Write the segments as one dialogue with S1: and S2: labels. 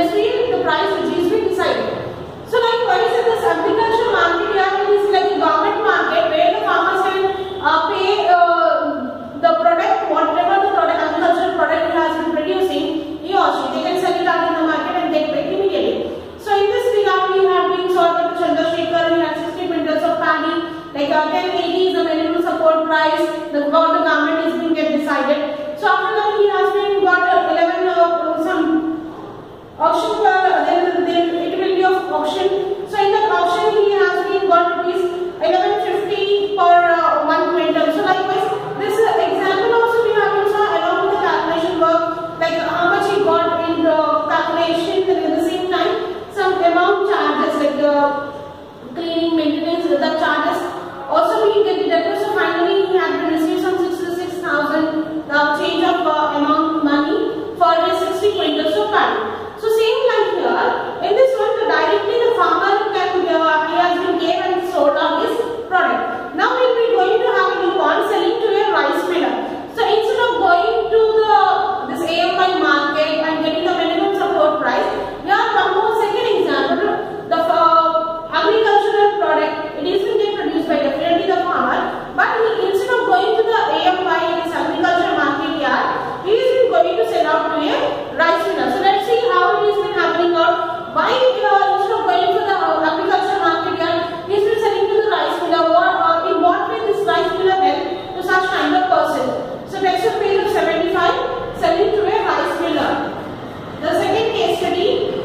S1: industry, the price which is been decided. So likewise in this agricultural market, it is like a government market where the farmers can pay the product, whatever the product, agricultural product he has been producing, he or she, they can sell it out in the market and get paid immediately. So in this regard, we have been sort of Chandrasekhar, he had 60 quintals of paddy, like 1080 is the minimum support price, the government is being get decided. So after that he has been got 11 some auction, then it will be of auction. So in that auction he has been got rupees 1150 per 1 quintal. So likewise this example also we have been saw along with the calculation work, like how much he got in the calculation, and at the same time some amount charges like cleaning, maintenance, the charges also we get deducted. So finally he had to receive some 66,000 change of amount money for his 60 quintals of paddy. So same like here, in this one directly the farmer can he has been gave and sold on his product. Now we will be going to have a coupon selling to a rice miller. So instead of going to this AMI market and getting the minimum support price, we have one more second example. The agricultural product, it is being produced by definitely the farmer, but instead of going to the AMI, this agricultural market yard, he is going to sell out to a rice miller. So let's see how it has been happening out. Why instead of going to the agricultural market yard, he has been selling to the rice miller. In what way this rice miller help to such kind of person? So next on page of 75, selling to a rice miller. The second case study.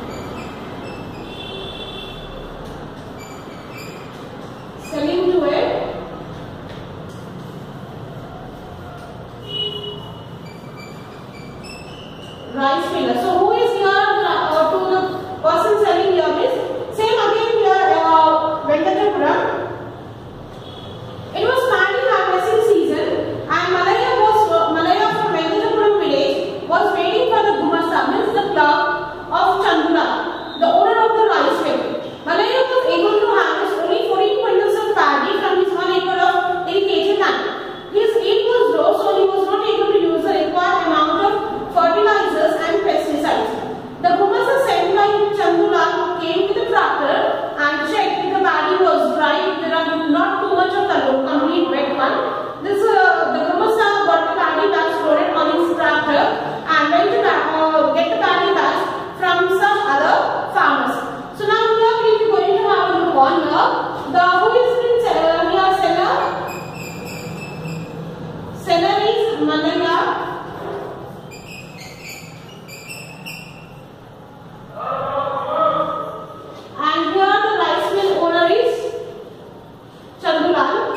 S1: Selling to a rice miller. So who is here to the person selling here is same again here Venkatapuram. It was paddy harvesting season and Malaya from Venkatapuram village was waiting for the Gumasta, means the clerk of Chandula, the owner of the rice mill. Malaya was able to harvest only 14 quintals of paddy from his 1 acre of irrigation land. His yield was low, so he was not able to use the required amount of fertilizers and pesticides. The Gumasta sent by Chandula came with a tractor and checked if the paddy was dry, there are not too much of the complete wet one. This the Gumasta got the paddy bags loaded on his tractor and went to get the paddy bags from some other farmers. So now here we will be going to have a look on here. The who is been here seller? Seller is Malaya. And here the rice mill owner is Chandulal.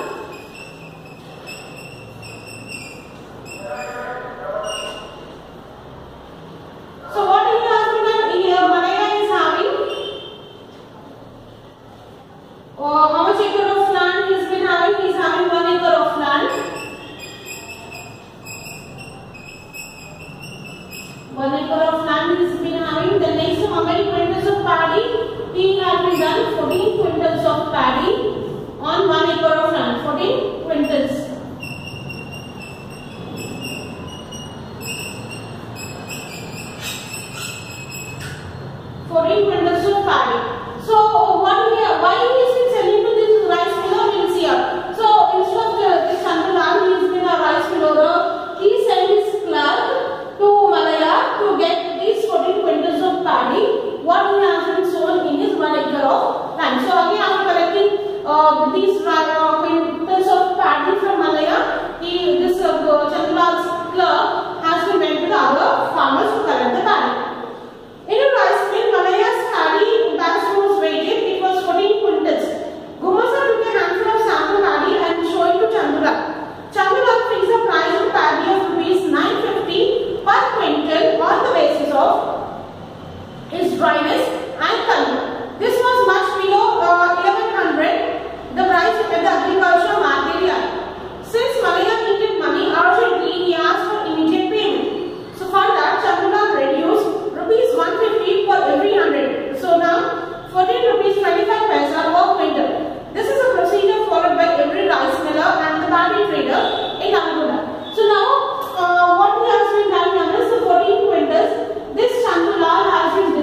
S1: So what he has been done here, Malaya is having how much acre of land he has been having? He is having 1 acre of land. 1 acre of land he has been having. The next, how many quintals of paddy? He has been done 14 quintals of paddy on 1 acre of land. 14 quintals. Of paddy. So why he has been selling to this rice miller? We will see here. So instead of this Chandulal, he has been a rice miller. He sent his clerk to Malaya to get these 14 quintals of paddy. What he has been sown in his 1 acre of land. So again, after collecting these quintals of paddy from Malaya, this Chandulal's clerk has been went to the other farmers to collect the paddy. In a rice mill, Malaya's paddy bags was weighted. It was 14 quintals. Gumasta took a handful of sample paddy and showed it to Chandula. Chandula fixed the price of paddy of rupees 950 per quintal on the basis of its dryness and color. This was much below 1100, the price at the agricultural market yard. Since Malaya needed money urgently, he asked for immediate payment. So for that, Chandula reduced rupees 150 for every 100. So now 14 rupees 25 paisa per quintal. This is a procedure followed by every rice miller and the paddy trader in Anuguda. So now what we have been done here is the 14 quintals. This Chandula has been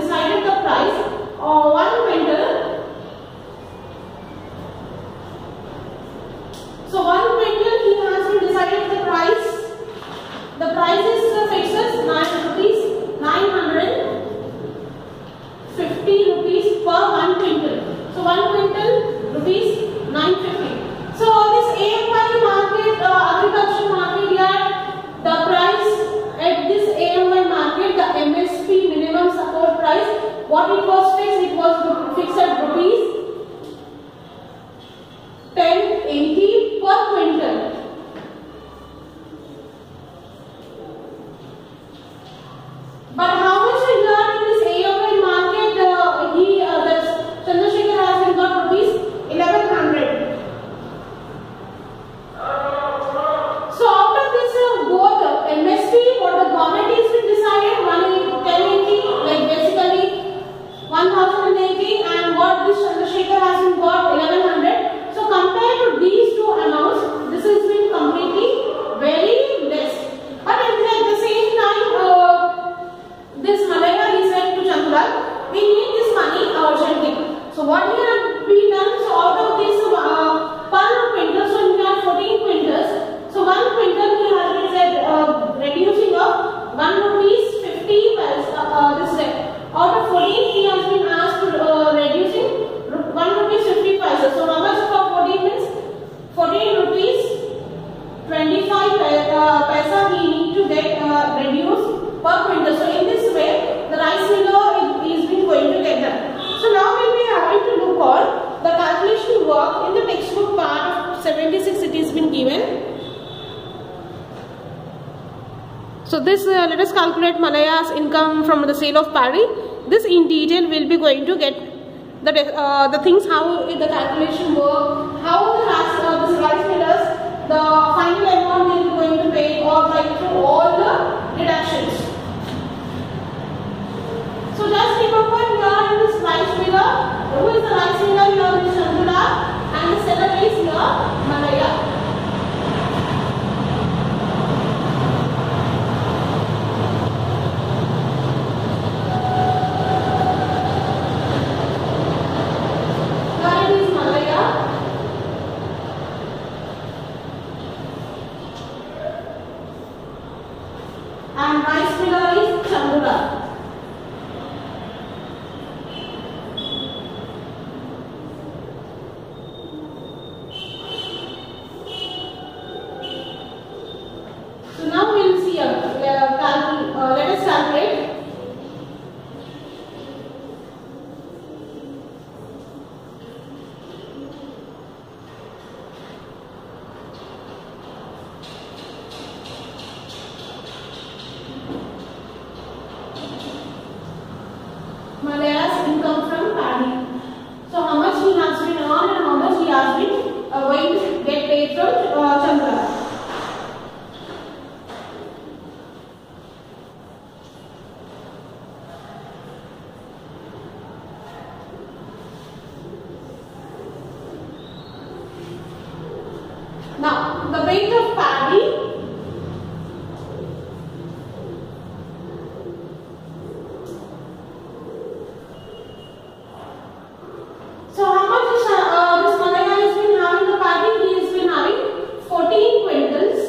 S1: So 1 quintal rupees 950. So this AMY market, agriculture market yard, the price at this AMY market, the MSP minimum support price, what it was fixed? It was fixed at rupees 1080 per quintal. But how much a year in this AMY market? Chandrasekhar has been got rupees 1100. So out of this both MSP, what the government is been decided 1080, like basically 1080, and what this Chandrasekhar has been got 1100. So compared to these two amounts, this has been completely very less. But at the same time, this Malaya he said to Chandral, we need this money urgently. So what we have been done, so out of this per quintal, so we have 14 quintals. So 1 quintal he has been said reducing of 1 rupees 50 this day. Out of 14 he has been asked to reducing 1 rupees 50 paisa. So how much for 14 means 14 rupees 25 paisa he need to get reduced per quintal. So in this way the rice miller is been going to get done. So now we will be having to look on the calculation work in the textbook part of 76 it has been given. So this let us calculate Malaya's income from the sale of paddy. This in detail will be going to get the things, how the calculation work, how the rice millers, the final amount they are going to pay, or like through all the deductions. So just remember here in this rice miller, who is the rice miller? Here is Chandula, and the seller is here Malaya. And rice miller is Chandula. So now we will see let us calculate. Malaya's income from paddy. So how much he has been earned and how much he has been going to get paid from Chandra. Now the weight of paddy. So how much is this Malaya has been having the paddy? He has been having 14 quintals.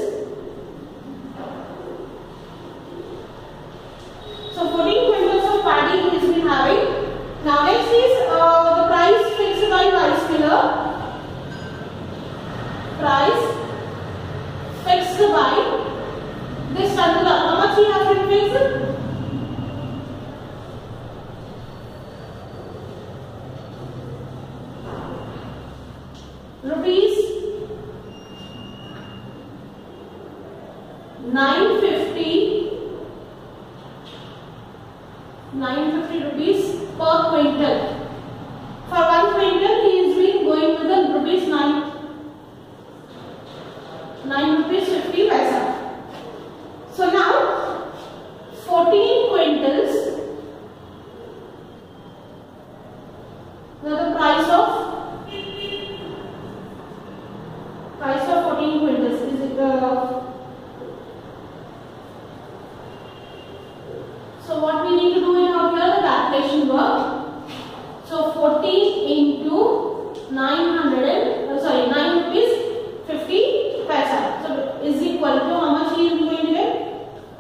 S1: So 14 quintals of paddy he has been having. Now next is the price fixed by rice miller. Price fixed by this Chandula. How much he has been fixed? Rupees 950 rupees per quintal. For 1 quintal he is been going with the rupees 9 rupees 50 paisa. So now 14 quintals. Now the price of 14 quintals is it? So what we need to do in here the calculation work. So 14 into 9 rupees 50 paisa. So is equal to how much he is going to get?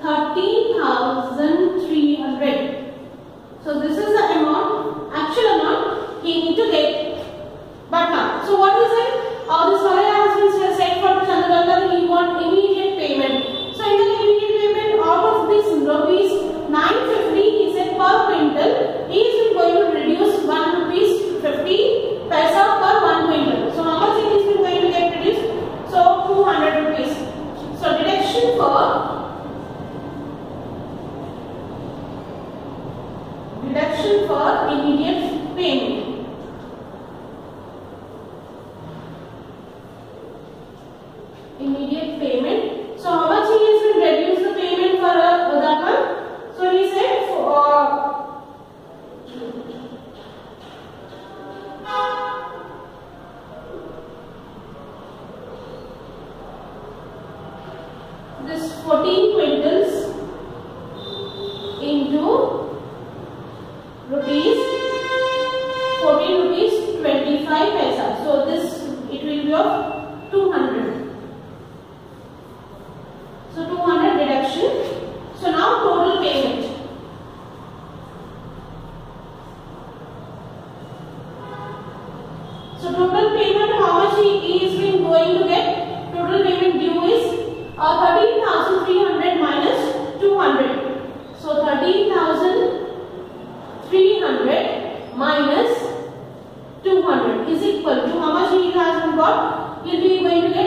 S1: So what is it? This Malaya has been said for Chandulal that he want immediate payment. So in the immediate payment, out of this rupees 950, he said per quintal, he is going to reduce 1 rupees 50 paisa per 1 quintal. So how much it is going to get reduced? So 200 rupees. So deduction for immediate payment. Immediate payment. So how much he has been reduced the payment for that one? So he said this 14 quintals into rupees 14 rupees 25 paisa. So this it will be of 200. So 200 deduction. So now total payment. So total payment, how much he is been going to get? Total payment due is 13,300 minus 200. So 13,300 minus 200 is equal to how much he has been got? He will be going to get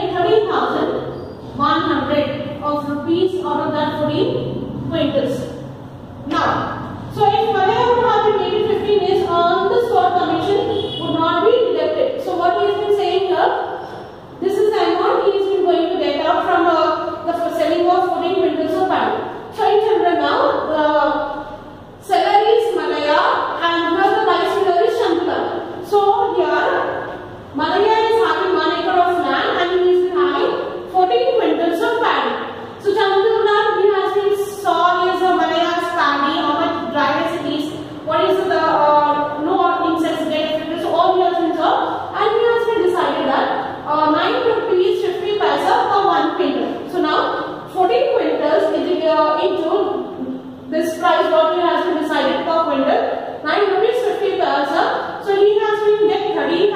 S1: 13,100 of rupees out of that 14 quintals. Now, so if Malaya would have been made 15 days, on the spot commission would not be deducted. So what he has been saying here, this is the amount he is going to get out from the selling of 14 quintals of paddy. So in general now, the seller is Malaya and the rice miller is Chandulal. So here, Malaya is having 1 acre of land and he is having 14 quintals of paddy. So Chandulal, he has been saw his Malaya's paddy, how much dryness it is, what is the no insects get affected. So all he has been saw, and he has been decided that 9 rupees 50 paisa per 1 quintal. So now 14 quintals is into this price what he has been decided per quintal, 9 rupees 50 paisa. So he has been getting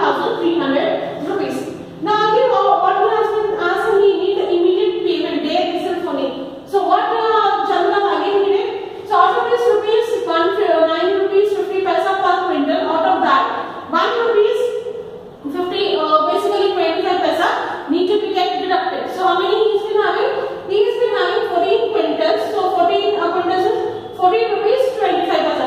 S1: 13,300 rupees. Now again what he has been asked, he need the immediate payment there itself only. So what Chandulal again he did? So out of this rupees 9 rupees 50 paisa per quintal, out of that 1 rupees 50 basically 25 paisa need to be get deducted. So how many he has been having? He has been having 14 quintals. So 14 quintals is 14 rupees 25 paisa.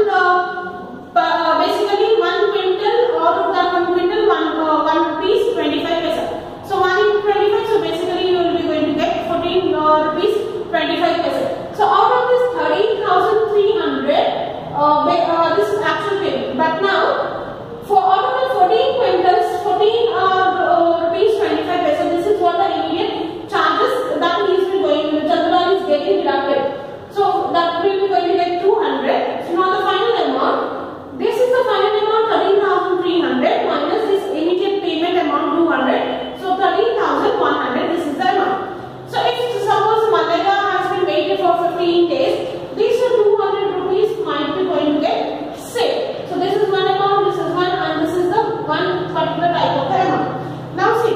S1: Basically 1 quintal, out of that 1 quintal 1 rupees 25 paisa. So 1 into 25, so basically you will be going to get 14 rupees 25 paisa. So out of this 13,300, this is actual payment. But now for out of the 14 quintals, 14 rupees 25 paisa, this is what the immediate charges that he is going to, Chandulal is getting deducted. So that will be going to get 200. So now the final amount, this is the final amount 13,300 minus this immediate payment amount 200. So 13,100, this is the amount. So if suppose Malaya has been waited for 15 days, these 200 rupees might be going to get saved. So this is one amount, this is one, and this is the one particular type of amount. Now see,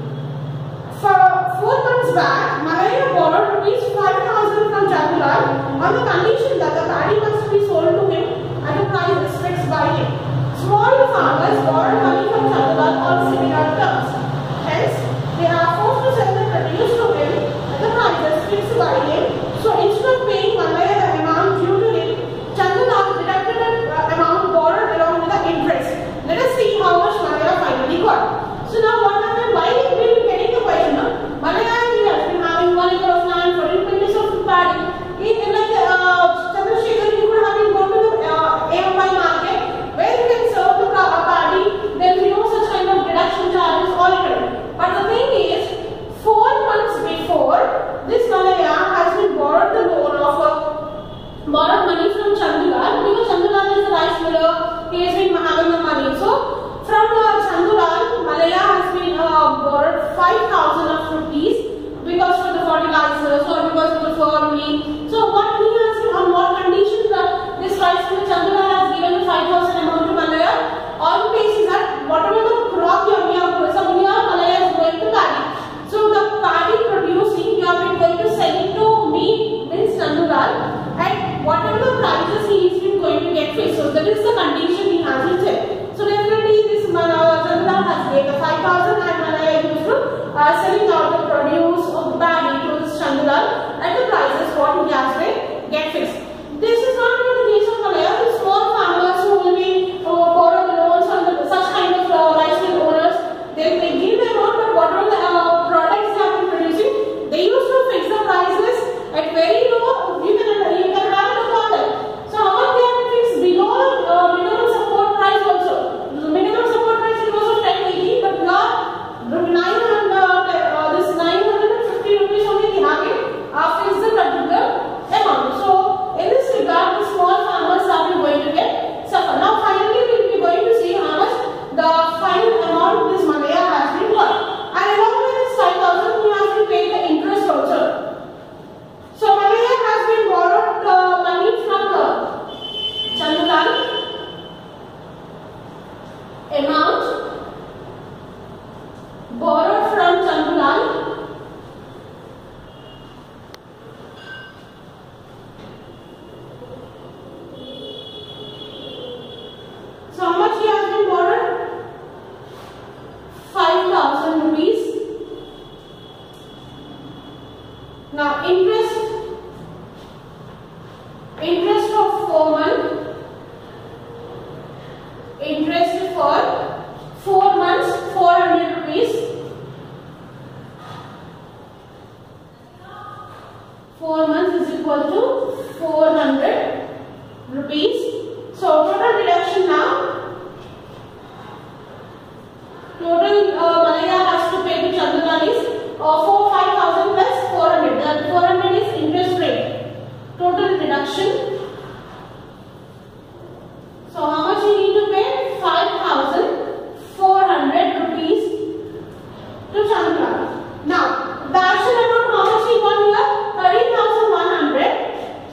S1: for 4 months back, Malaya borrowed rupees 5,000 from Chandulal on the condition that the paddy must be sold to him at a price fixed by him. Small farmers borrow money from Chandulal on similar terms. Hence, they are forced to sell the produce to him at the prices fixed by him. So instead of paying Malaya the amount due to him, Chandulal deducted the amount borrowed along with the interest. Let us see how much Malaya finally got. So now what happened? Why we will be getting the question? Malaya he has been having 1 acre of land, 14 quintals of paddy. He like Chandrasekhar, he could have been gone to the AMY market where he can serve the paddy. There will be no such kind of deduction charges already. But the thing is, 4 months before, this Malaya has been borrowed the loan of borrowed money from Chandulal, because Chandulal is the rice miller. He has been having the money. So from Chandulal, Malaya has been borrowed 5,000 of rupees because for the fertilizers or because of the farming. So what he has been, on what conditions that this rice miller Chandulal has given the 5,000 amount to Malaya, on the basis that whatever the crop you So this is the condition he has written. So definitely this Chandulal has paid the 5,000 and Malaya used to selling out the produce of the paddy to this Chandulal at the prices what he has paid get fixed. This is not in the case of Malaya. The small farmers who will be borrow the loans from such kind of rice mill owners, they give them out, but whatever the products they have been producing, they used to fix the prices at very low. You can have it upon them. So how much they have been fixed below minimum support price also. The minimum support price it was of 1080, but now this 950 rupees only they have it fixed the particular amount. So in this regard, the small farmers are going to get suffer. Now finally we will be going to see how much the final amount this Malaya has been got. And along with this 5,000, he has to pay the interest also. So Malaya has been borrowed money from Chandulal. Amount borrowed from Chandulal. So how much he has been borrowed? 5,000 rupees. Now interest of 4 months. Interest for 4 months 400 rupees. 4 months is equal to 400 rupees. So total deduction now. Total Malaya has to pay to Chandulal is 5,000 plus 400. That 400 is interest rate. Total deduction. So how much you need to pay? 5,400 rupees to Chandulal. Now the actual amount how much he got here? 13,100.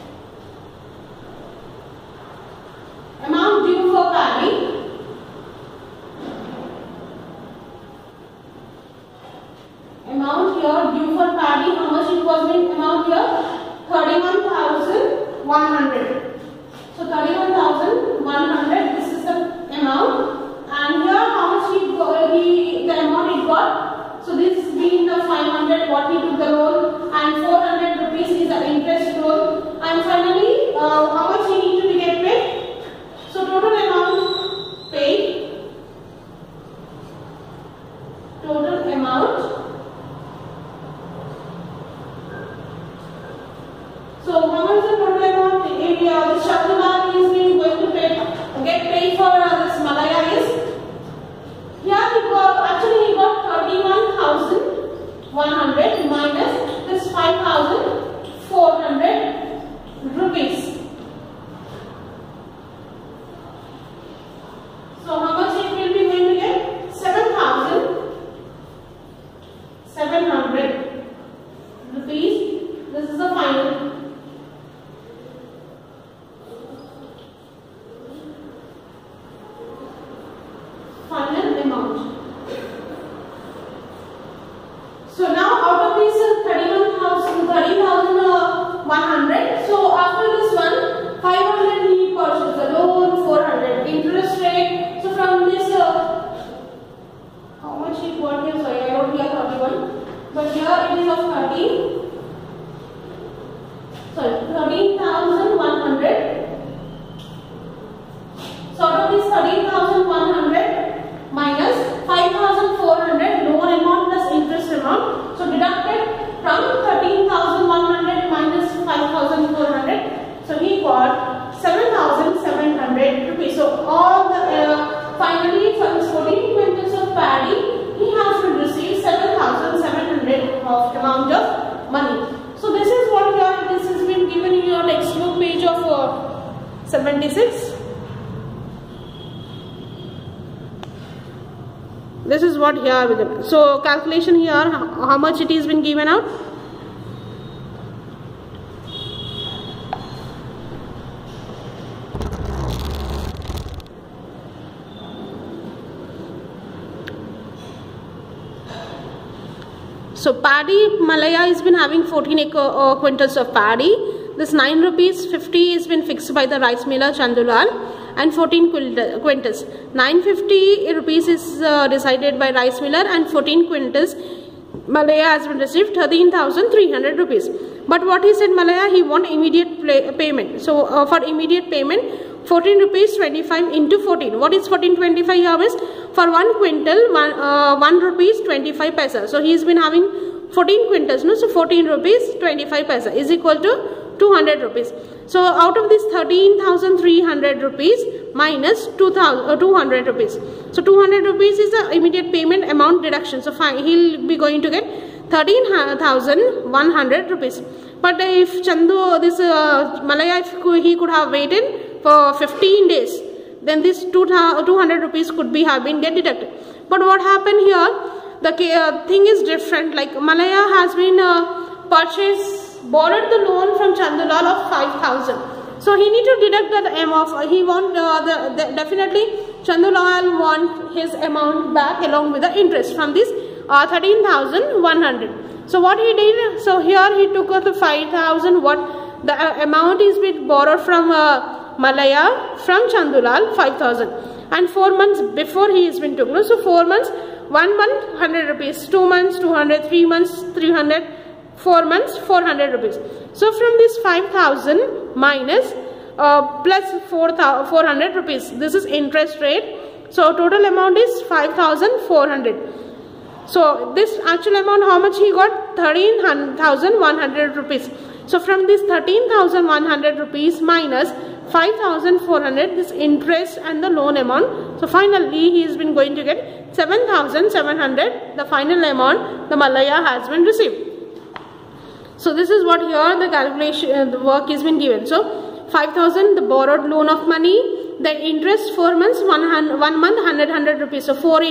S1: Amount due for paddy. Amount here due for paddy, how much it was being amount here? 31,100. So 31,100, this is the amount. And here how much the amount he got. So this is being the 500 what he took the loan, and 400 rupees is the interest loan. And finally how much he need to get paid. So total amount paid. Total amount. So how much the total amount the Chandulal is going to get paid for this Malaya is? Here he got 31,100 minus this 5,400 rupees. So how much it will be going to get? 7,700 rupees. This is the final. Amount. So now out of this 13,100. So after this one, 500 he purchased the loan, 400 interest rate. So from this, how much he got here? Sorry, I wrote here 31, but here it is of 13,100. So out of this 13,100. Minus 5,400 loan amount plus interest amount. So deducted from 13,100 minus 5,400. So he got 7,700 rupees. So all the finally from 14 quintals of paddy, he has to receive 7,700 of amount of money. So this is what this has been given in your textbook page of 76. This is what here we get. So calculation here, how much it is been given out? So paddy, Malaya has been having 14 quintals of paddy. This 9 rupees 50 has been fixed by the rice miller Chandulal, and 14 quintals. 950 rupees is decided by rice miller, and 14 quintals Malaya has been received 13,300 rupees. But what he said, Malaya, he want immediate payment. So for immediate payment, 14 rupees 25 into 14. What is 1425 here means? For 1 quintal, 1 rupees 25 paisa. So he has been having 14 quintals, no? So 14 rupees 25 paisa is equal to 200 rupees. So out of this 13,300 rupees minus 200 rupees. So 200 rupees is the immediate payment amount deduction. So fine, he'll be going to get 13,100 rupees. But if Chandu, this Malaya, if he could have waited for 15 days, then this 200 rupees could be have been get deducted. But what happened here? The thing is different. Like Malaya has been borrowed the loan from Chandulal of 5,000. So he need to deduct that amount. He want definitely Chandulal want his amount back along with the interest from this 13,100. So what he did? So here he took the 5,000. What the amount is been borrowed from Malaya from Chandulal 5,000, and 4 months before he has been took. No? So 4 months, 1 month 100 rupees, 2 months 200, 3 months 300, 4 months 400 rupees. So from this 5,000 minus plus 400 rupees, this is interest rate. So total amount is 5,400. So this actual amount, how much he got? 13,100 rupees. So from this 13,100 rupees minus 5,400, this interest and the loan amount. So finally he has been going to get 7,700, the final amount the Malaya has been received. So this is what here the calculation, the work has been given. So 5,000 the borrowed loan of money, the interest 4 months, 1 month 100 rupees. So 100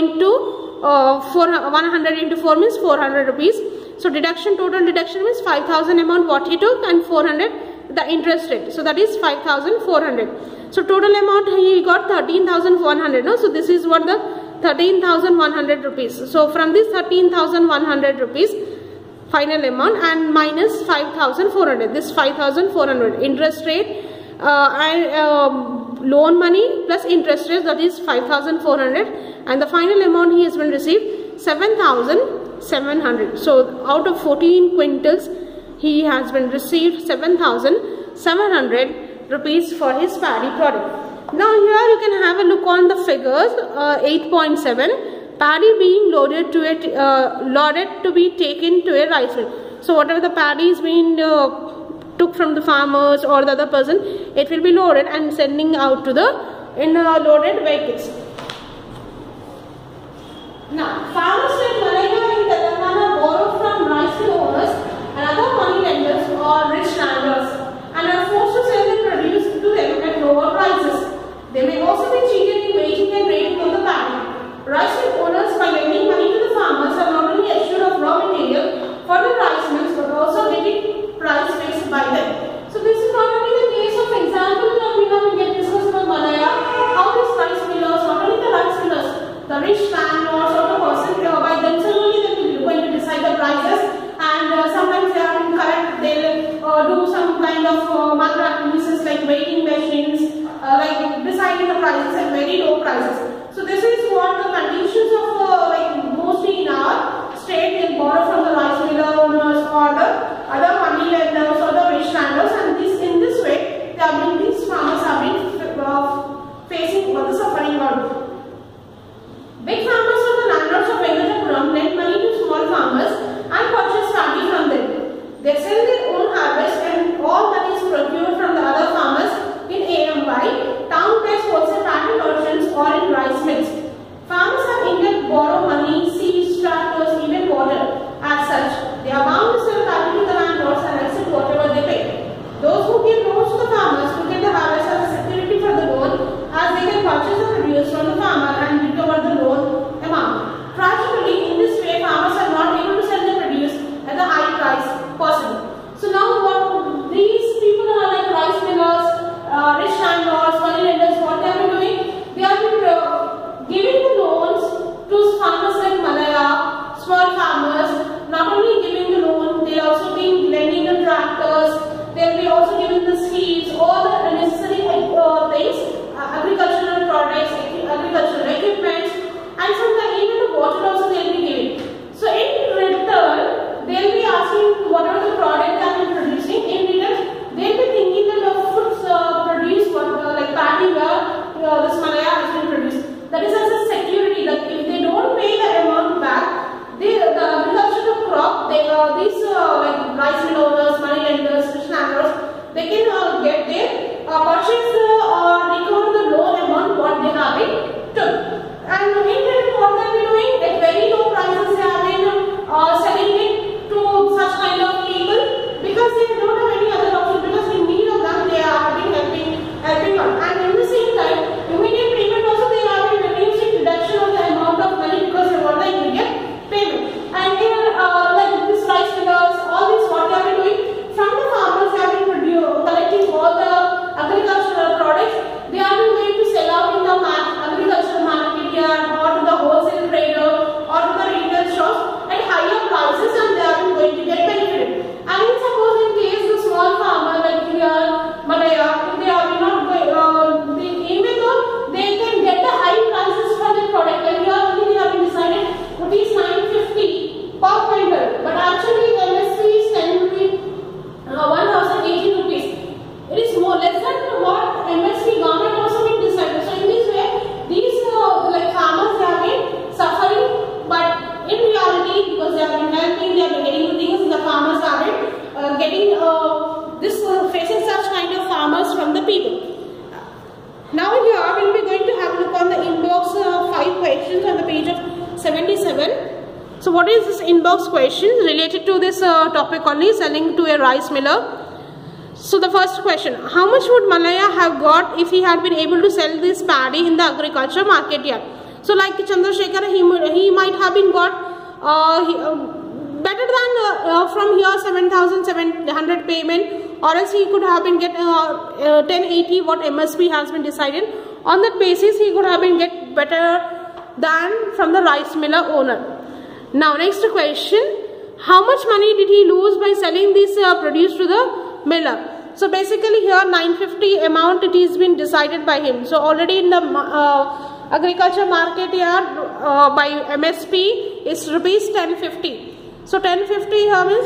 S1: into 4 means 400 rupees. So deduction, total deduction means 5,000 amount what he took and 400 the interest rate. So that is 5,400. So total amount he got 13,100. No? So this is what the 13,100 rupees. So from this 13,100 rupees final amount and minus 5,400. This 5,400 interest rate and loan money plus interest rate, that is 5,400, and the final amount he has been received 7,700. So out of 14 quintals he has been received 7,700 rupees for his paddy product. Now here you can have a look on the figures. 8.7, paddy being loaded to be taken to a rice mill. So whatever the paddy is being took from the farmers or the other person, it will be loaded and sending out to the loaded vehicles. Now, farmers like Malaya in Telangana borrow from rice mill owners and other money lenders or rich landlords and are forced to sell the produce to them at lower prices. They may also be cheated in waiting and rating on the paddy. Rice mill owners, by lending money to the farmers, are not only assured of raw material for the rice mills but also getting price fixed by them. So this is not only the case of example that we have get discussed about Malaya, how these rice millers, not only the rice millers, the rich landlords or the person by themselves only they will going to decide the prices, and sometimes they are incorrect. They will do some kind of malpractices like weighing machines, like deciding the prices at very low prices. So this is what the conditions of like mostly in our state, they borrow from the rice miller owners So what is this inbox question related to this topic only, selling to a rice miller? So the first question, how much would Malaya have got if he had been able to sell this paddy in the agriculture market yard? So like Chandrasekhar, he might have been got better than from here 7,700 payment, or else he could have been get 1080 what MSP has been decided. On that basis he could have been get better than from the rice miller owner. Now next question, how much money did he lose by selling this produce to the miller? So basically here 950 amount it is been decided by him. So already in the agriculture market yard by MSP is rupees 1050. So 1050 here means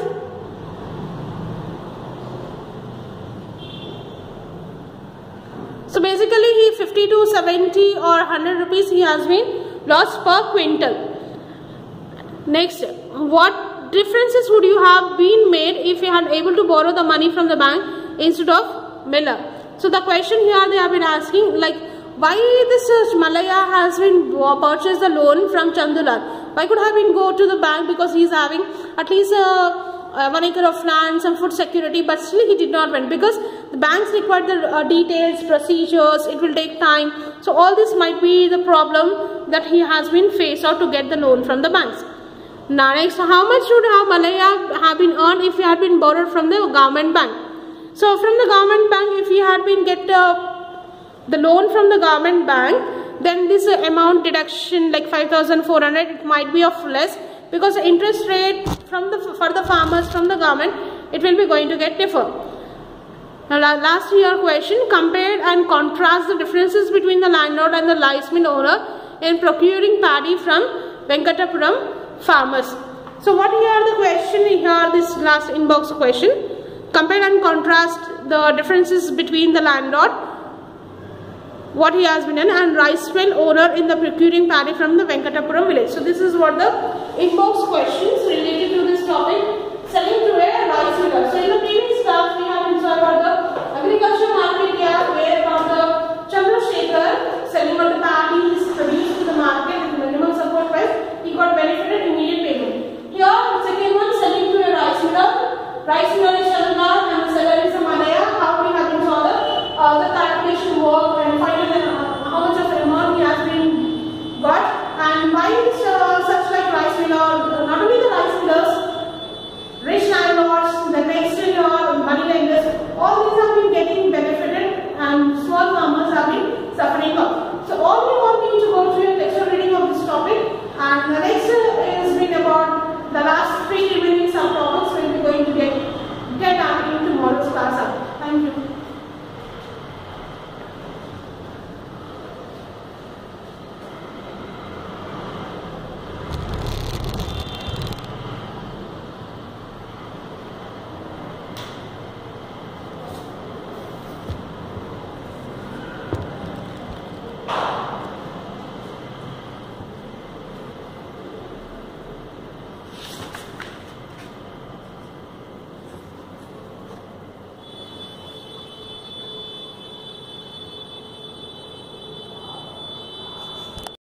S1: so basically he 50 to 70 or 100 rupees he has been lost per quintal. Next, what differences would you have been made if you had able to borrow the money from the bank instead of miller? So the question here they have been asking, like, why this Malaya has been purchased the loan from Chandulal? Why could have been go to the bank because he is having at least 1 acre of land, some food security, but still he did not went because the banks require the details, procedures, it will take time. So all this might be the problem that he has been faced out to get the loan from the banks. Now next, how much would Malaya have been earned if he had been borrowed from the government bank? So from the government bank, if he had been get the loan from the government bank, then this amount deduction like 5,400 it might be of less, because the interest rate from the for the farmers from the government it will be going to get differ. Now last year question, compare and contrast the differences between the landlord and the rice mill owner in procuring paddy from Venkatapuram farmers. So what here the question here, this last inbox question, compare and contrast the differences between the landlord, what he has been done, and rice mill owner in the procuring paddy from the Venkatapuram village. So this is what the inbox questions related to this topic, selling to a rice miller. So in the previous class we have been about the agriculture market yard, where about the Chandrasekhar selling of the paddy is produced to the market with minimum support price, he got benefited immediate payment. Here the second one, selling to a rice miller. Rice miller is